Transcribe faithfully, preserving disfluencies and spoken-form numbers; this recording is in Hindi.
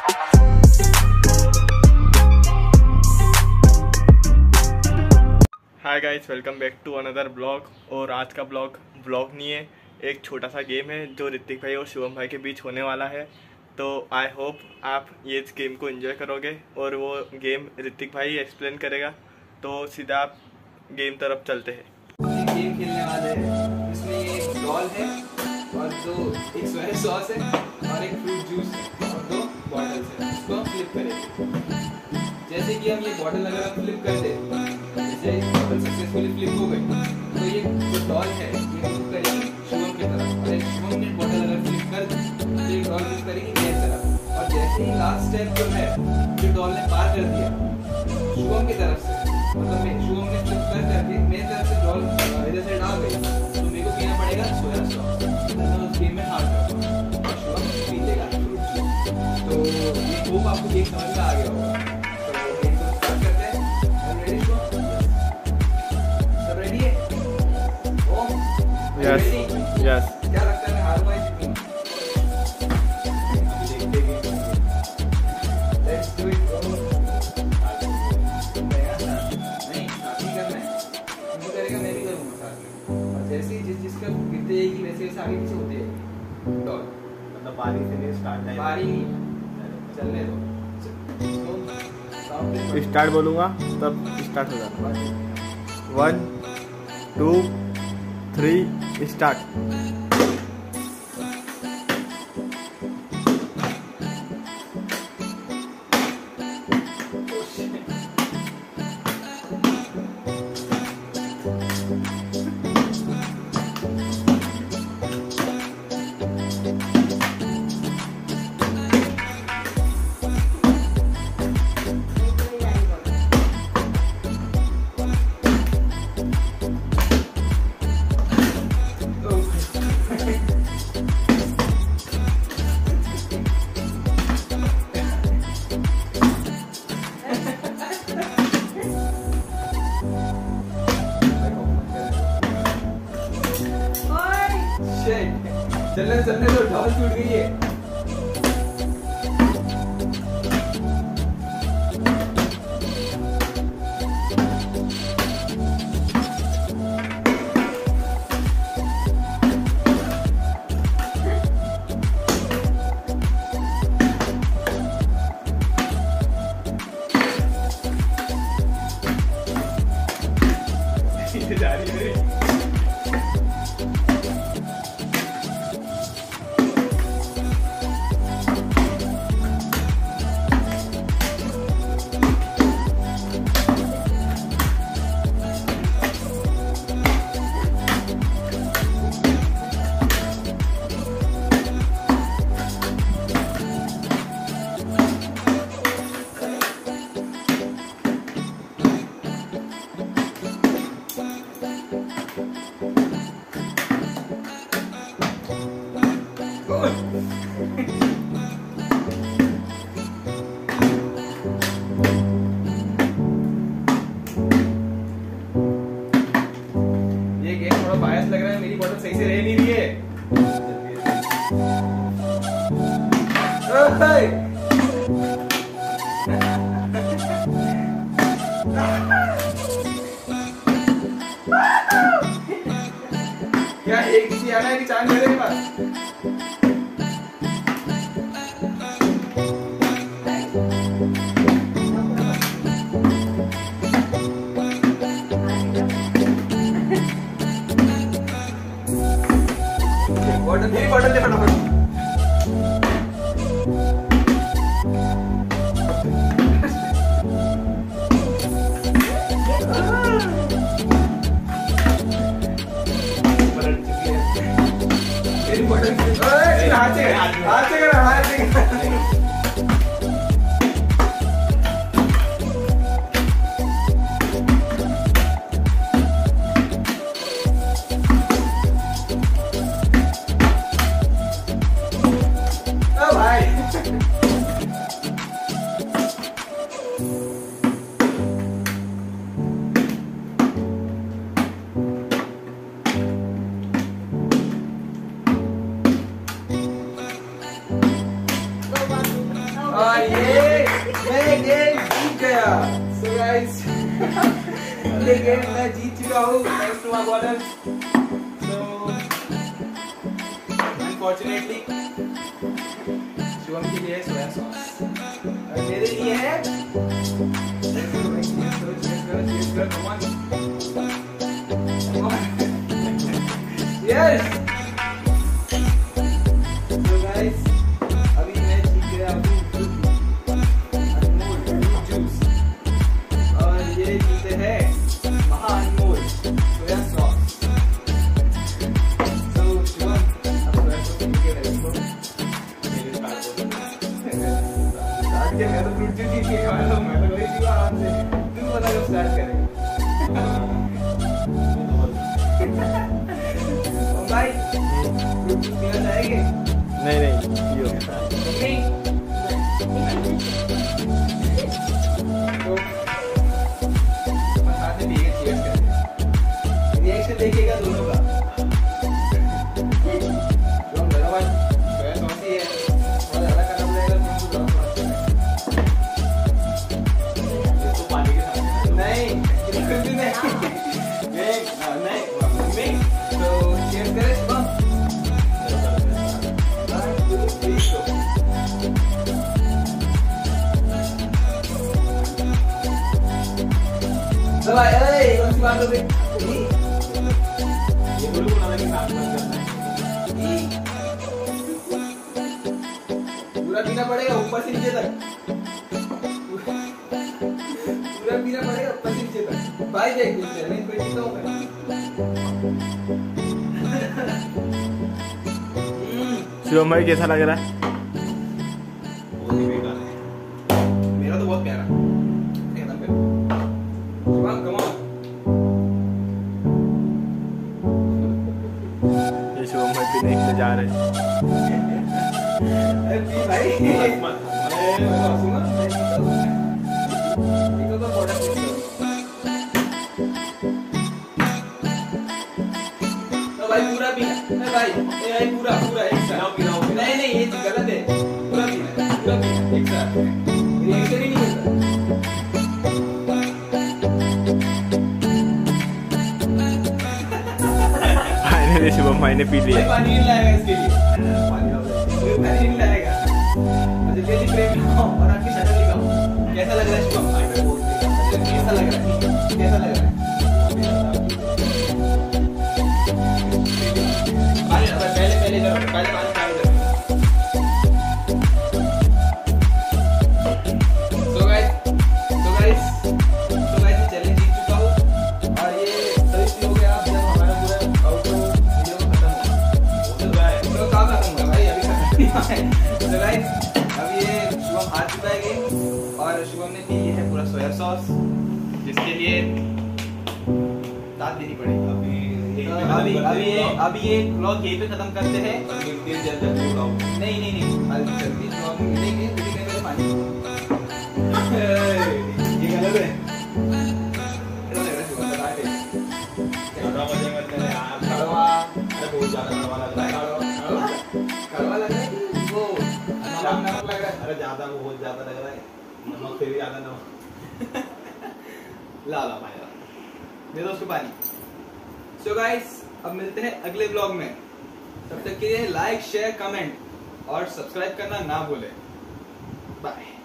Hi guys, welcome back to another blog. और आज का ब्लॉग ब्लॉग नहीं है, एक छोटा सा गेम है जो ऋतिक भाई और शुभम भाई के बीच होने वाला है। तो आई होप आप ये इस गेम को एंजॉय करोगे और वो गेम ऋतिक भाई एक्सप्लेन करेगा। तो सीधा आप गेम तरफ चलते हैं। गेम खेलने वाले हैं, इसमें एक डॉल है और दो एक सोया सॉस है और एक फ्रूट जूस है और दो बॉटल्स है। इसको हम फ्लिप करेंगे। जैसे कि हम ये बॉटल अगर हम फ्लिप कर दे, जैसे बॉटल सक्सेसफुली फ्लिप हो गई, तो ये जो डॉल है ये मूव करेगी शुभम की तरफ, और एक शुभम ने बॉटल अगर फ्लिप कर दी तो ये डॉल मूव करेगी मेरी तरफ। और जैसे ही लास्ट स्टेप जो है जो डॉल ने पार कर दिया शुभम की तरफ से, मतलब मैं शुभम ने फ्लिप कर करके मेरी तरफ से डॉल इधर से डाल गई, तो मेरे को पीना पड़ेगा सोया सॉस। मैं उस गेम में हार जाऊंगा और शुभम पी लेगा फ्रूट जूस। तो ये होप आपको गेम समझ में आ गया होगा। Yes, yes. क्या लगता है मैं हारूंगा या जीतूंगा? Let's do it, bro. नहीं, साथ ही करना है। तू करेगा, मैं भी करूंगा साथ में। और जैसे ही जिस जिसका गिरते जाएगी वैसे वैसे आगे पीछे होते जाएगी। डॉल मतलब बारी से नहीं स्टार्ट है। बारी चलने दो। स्टार्ट बोलूँगा तब स्टार्ट हो जाता है। One two three start. चलने चलने तो ढाल टूट गई है। जा रही है। ये गेम थोड़ा बायस लग रहा है, मेरी बॉटल सही से रह नहीं रही है। क्या एक ही आना है कि चार मेरे पास? बॉटल मेरी बॉटल दे फटाफट। मेरी बॉटल और ये मैं गेम जीत गया। So guys, ये गेम मैं जीत चुका हूँ thanks to my bottle. So unfortunately Shivam के लिए सोया सॉस और मेरे लिए है yes. So guys, अभी मैं जीत गया हूँ अनमोल फ्रूट जूस और ये जीते हैं Mahaanmol soya sauce. So Shivam अब सोया सॉस पी के रहेंगे मेरे स्टार्ट स्टार्ट क्या तो फ्रूट जूस ही पीने वाला हूँ मैं तो वही पीऊँ आराम से। तुम पता कब स्टार्ट करेंगे भाई फ्रूट जूस पीना चाहेंगे? नहीं नहीं पियो। नहीं तो साथ में पीके चीयर्स करते हैं। रिएक्शन देखिएगा दोनों का। जो हम लगा बात सोया सॉस ही है और ज़्यादा करना पड़ेगा तो ज़्यादा तो पानी के साथ नहीं बिल्कुल भी नहीं नहीं नहीं तो चीयर्स करें शुभम। भाई ए कौन सी बात हो गई? ये बोलो को ना कि साथ में करना है। पूरा पीना पड़ेगा ऊपर से नीचे तक। पूरा पीना पड़ेगा ऊपर से नीचे तक। भाई देख चैलेंज पे जीता हूं मैं। शिवम भाई कैसा लग रहा है? बहुत ही बेकार है। मेरा तो बहुत प्यारा एकदम पे। Shivam come on. ये शिवम भाई पीने के लिए जा रहे हैं। अरे पी भाई अरे सुनो देखो तो बॉर्डर तो भाई पूरा पीना है भाई ये भाई पूरा पूरा एक साथ पीना होगा। नहीं नहीं ये गलत है पूरा पीना पूरा पीना एक साथ रिएक्शन ही नहीं होता। फाइनली शिवम भाई ने पी लिया। पानी नहीं लाएगा इसके लिए पानी पानी नहीं लाएगा। अच्छा जल्दी प्रेम लिखाओ और आपकी शक्ल लिखाओ। कैसा लग रहा है शिवम? कैसा लग रहा है? कैसा लग रहा है? पहले पहले करो पहले पानी चालू करो। So guys, so guys, so guys ये चैलेंज जीत चुका हूँ और ये तभी फ्री हो गया आप जब हमारा पूरा आउटरो वीडियो खत्म हो तो भाई तो कहाँ खत्म हुआ भाई अभी खत्म नहीं हुआ है। So guys अब ये शुभम हार चुका है गेम और शुभम ने पी है पूरा सोया सॉस जिसके लिए दाद देनी पड़ेगी। अभी अभी अभी ये अभी ये व्लॉग यहीं पे खत्म करते हैं। नहीं नहीं नहीं जल्दी व्लॉग मिलेंगे तो कहीं पे पानी ये गलत है। ऐसा लग रहा है शुभम बता दे ज्यादा मजे करते हैं यार। कड़वा अरे बहुत ज्यादा कड़वा लग रहा है। कड़वा लग रहा है कि वो नमक लग रहा है? अरे ज्यादा बहुत ज्यादा लग रहा है नमक से भी ज्यादा नमक। ला ला भाई दे दो उसको पानी। सो गाइस अब मिलते हैं अगले ब्लॉग में। तब तक के लिए लाइक शेयर कमेंट और सब्सक्राइब करना ना भूलें। बाय।